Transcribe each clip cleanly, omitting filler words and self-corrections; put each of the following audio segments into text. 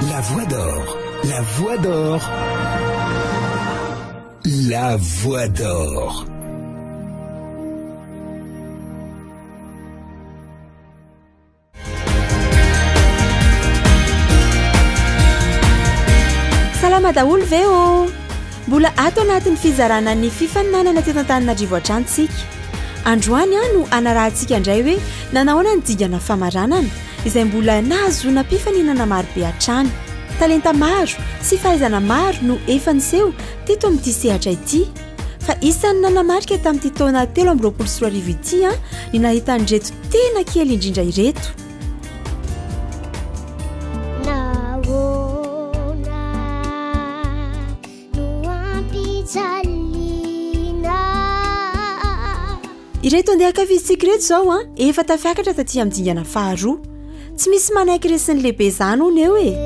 La voix d'or, la voix d'or, la voix d'or. Salama daholo ve ô mbola ato anatin'ny fizarana ny fifaninanana teto Antananarivo atranotsika. Androany no anarahantsika indray hoe nanahoana ny digana famaranana izay mbola nahazoana mpifaninana maro be hatrany. Talenta maro sy fahaizana maro no efa niseho teto amin'ity sehatra ity. Fa isan'ny nanamarika tamin'ity taona 2024 ity ny nahitan'ireto tena kely indrindra ireto. Ireto andeha akavizintsika ireto zao efa tafiakatra taty amin'ny dingana faharoa. Tsy misy manaiky resin'ny lehibe izany hono eo e.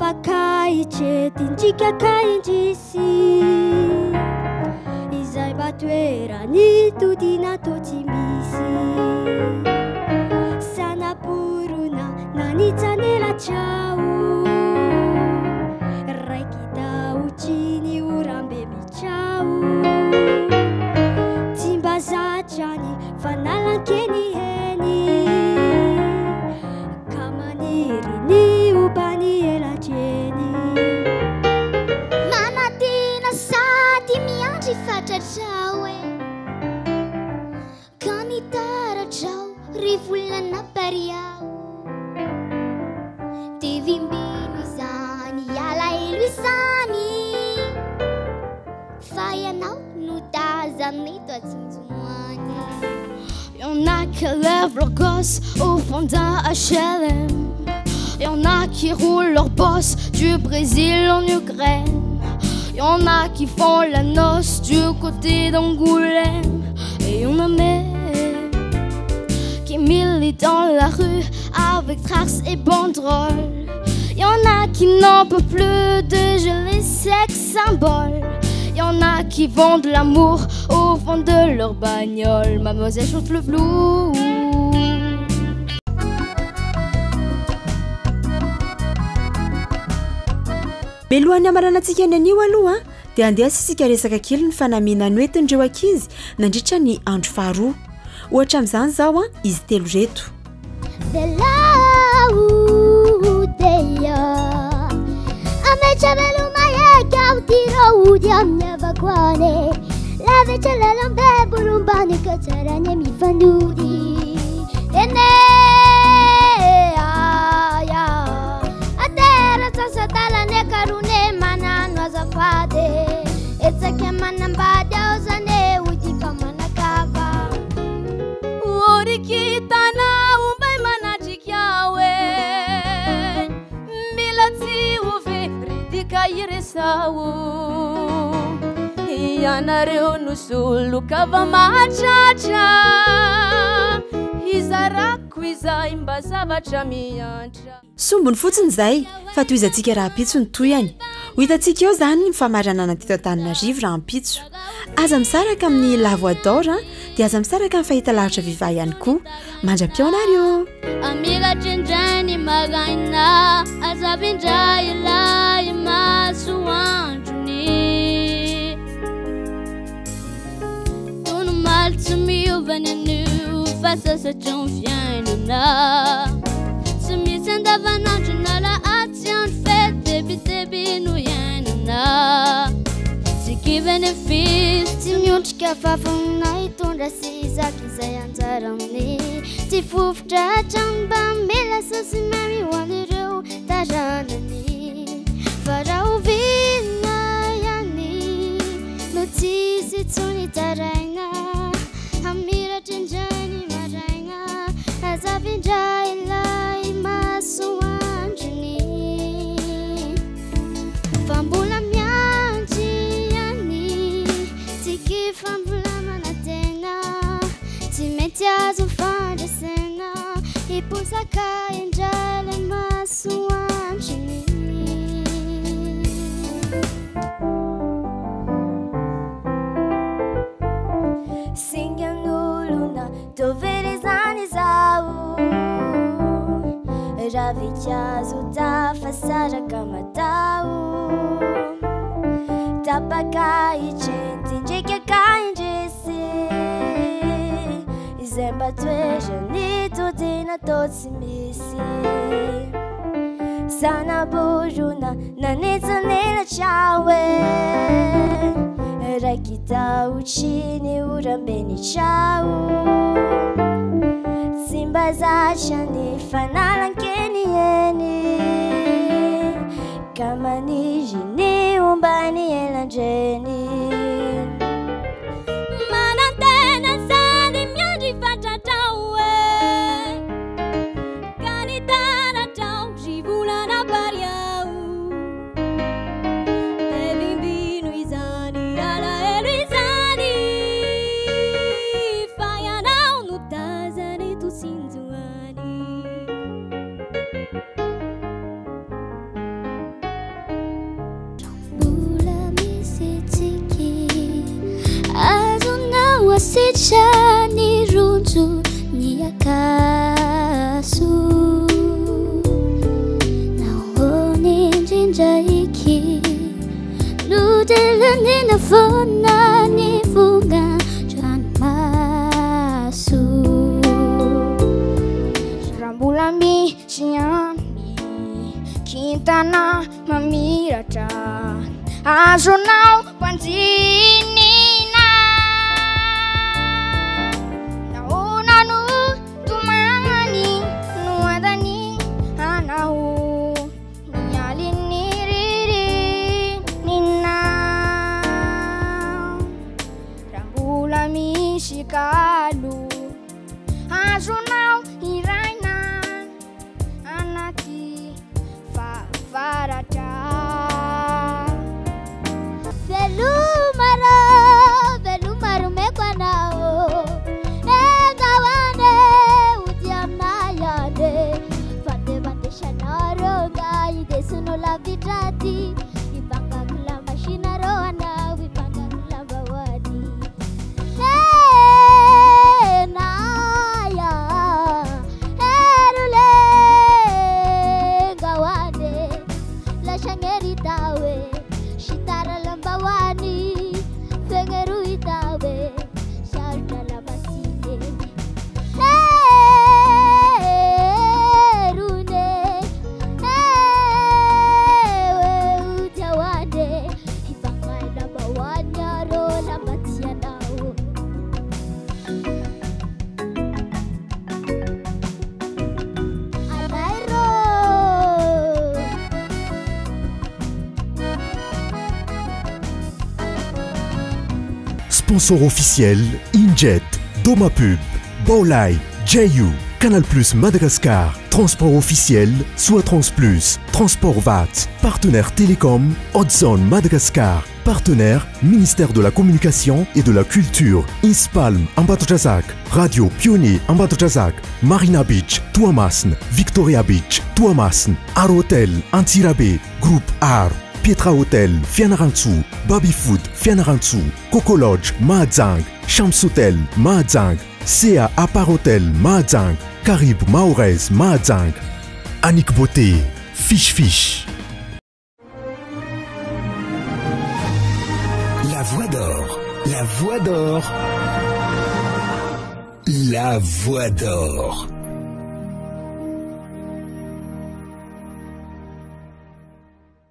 Tinjika kainjisi izay toerany todina to tsy misy sanaporona nanitsanelatrao raiky taotriny orambe mitrao tsy mba zatrany fanalankeny heny ka maniry ny obany elatreny manatina sady miandry fatratrao e ka nitaratrao ry volana pariao tivimbino izany alaelo izany fa ianao no tazanito atsinjoany y'en a qui lèvent leur gosse au fond d'un HLM. Y'en a qui roulent leur bosse du Brésil en Ukraine. Y'en a qui font la noce du côté d'Angoulême. Et y'en a même qui militent dans la rue avec traces et banderoles. Y'en a qui n'en peuvent plus de geler sex symboles. Y'en a qui vendent l'amour au fond de leur bagnole. Mademoiselle chante le blues. Belohany amaranantsika ny anio aloha dia andeha sisika resaka kely ny fanamiana noetindreo ankizy nandritra ny andro faharoa. Ohatra amin'izany zao izy telo reto. Udia mnyavakwane lavechelala mbebulumbani kataranye mifandudi ene aya atera sasatala ne karune manano azafade etsake manambada ozane ujipa manakava orikitana umbai manachikyawe milati uve ridika iresau ianareo nusulu kava machacha izarako izay mba zavatra miantra. Sombony fotsiny zay fa toizantsika raha pitso ny toyany. Ho hitantsika eo zany ny famaranana teto Antananarivo raha pitso. Aza misaraka amin'ny La Voix d'Or dia aza misaraka amin'ny fahitalavitra viva ihany koa. Mandra-peo nareo. Amiga trendrany magaina aza vindray ilay masoandrony tono maly tsy miovany anio fa sasatry ny fiainana tsy misy andavanandro na lahatsy andro fety debiteby no iainana tsy kivany fisy tsy miondrika fafana hitondra sy zaky izay anjarany tsy fofotra tramba mila sasy mami hoan'ireo taranany fa raha ovina ihany no tsisy tsony taraigna amiratry indrany maraigna azavindray ilay masoandrony fa mbola miandry ihany tsy kifambolamana tena tsy mety azo fandraisana hiposaka indray ilay masoandrony singan'olona toverizany zao ravitsy azo tafasaraka matao tapaka itrenty ndraiky akaindresy izay mba toerany todina to tsy misy sanaborona nanitsanelatrao e raiky taotriny orambeny trao tsy mba zatrany fanalankeny eny ka maniry ny ombany elandreny manantena sady miandry fatratrao e ka nitaratrao ry volana pariao tevimbino izany alaelo izany fa ianao no tazany tosinjoany mbola misy tsy voasitra ny ronjo ny akaso nahoany indrindraiky nodelanina fona ny vongan-dranomaso rambola misy any kintana mamiratra azonao panjinina naonano tomani noadany anao nialiny ririnina rambola misy kalo azonao iraina anaty favaratra velumaro mekwanao egawane udiamnayade vandevandeshanarога idesuno lavidrati ipangakula mashinarona wipangakula bawadi naya erule gawane lashangeri tawe shitara lambawani fengeru itawe sharta labasine rune utawane ibangai lambawani aro lambatianao anairo Sponsor officiel Injet, Doma Pub, Bowlai, JU, Canal Plus Madagascar, transport officiel Soit Trans Plus, Transport VAT, partenaire Télécom, Hotzone Madagascar, partenaire Ministère de la Communication et de la Culture, Inspalm Ambatojazak, Radio Pionnier Ambatojazak, Marina Beach, Tuamasn, Victoria Beach, Tuamasn, Ar Hotel, Antirabe, Groupe Ar, Pietra Hotel, Fianarantsu, Baby Food, Fianarantsu, Coco Lodge, Mahadzang, Shams Hotel, Mahadzang, CA Apar Hotel, Mahadzang, Carib Maorez, Mahadzang, Annick Beauté, Fiche. La voix d'or, la voix d'or, la voix d'or.